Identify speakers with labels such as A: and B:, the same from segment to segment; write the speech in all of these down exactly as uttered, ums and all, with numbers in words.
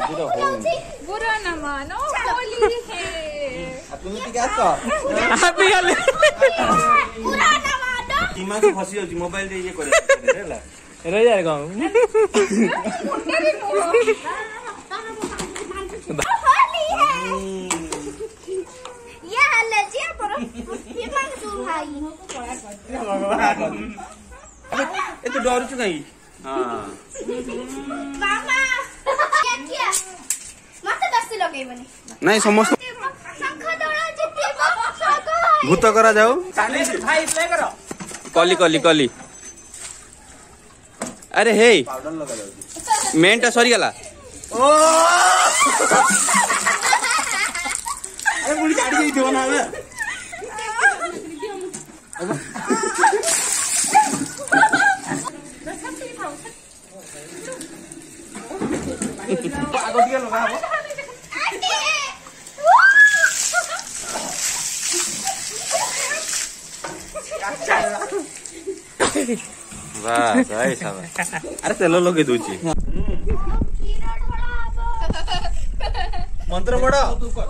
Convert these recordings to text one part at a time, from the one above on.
A: ଆଜିର ହଉନି।
B: बुरा न मानो होली है।
A: तुम ठीक आस
C: हैप्पी गले
B: बुरा न मानो
A: सीमा को फसी जाउची मोबाइल दे ये करे हैला
C: रे यार गाँव
B: होली है ये हल्ले जी पर ये मांग तू भाई
A: ए तू डरू छु काई हां
B: मामा क्या किया मत दस लगे बनी
A: नहीं समस्त
B: शंख दौड़ा जितबो
A: भूत करा जाओ
C: भाई प्ले करो
A: कली कली कली अरे हे
C: पाउडर लगा जाउची
A: मेंटा सरी गला ओ अरे मुड़ी काटी गई थी ना बे आगो दिया लगा हो वाह भाई साहब अरे तेल लगे दूची मंत्र पढ़ो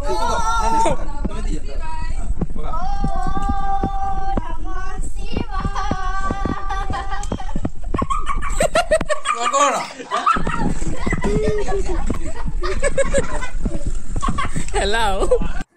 A: कौन
C: हेलो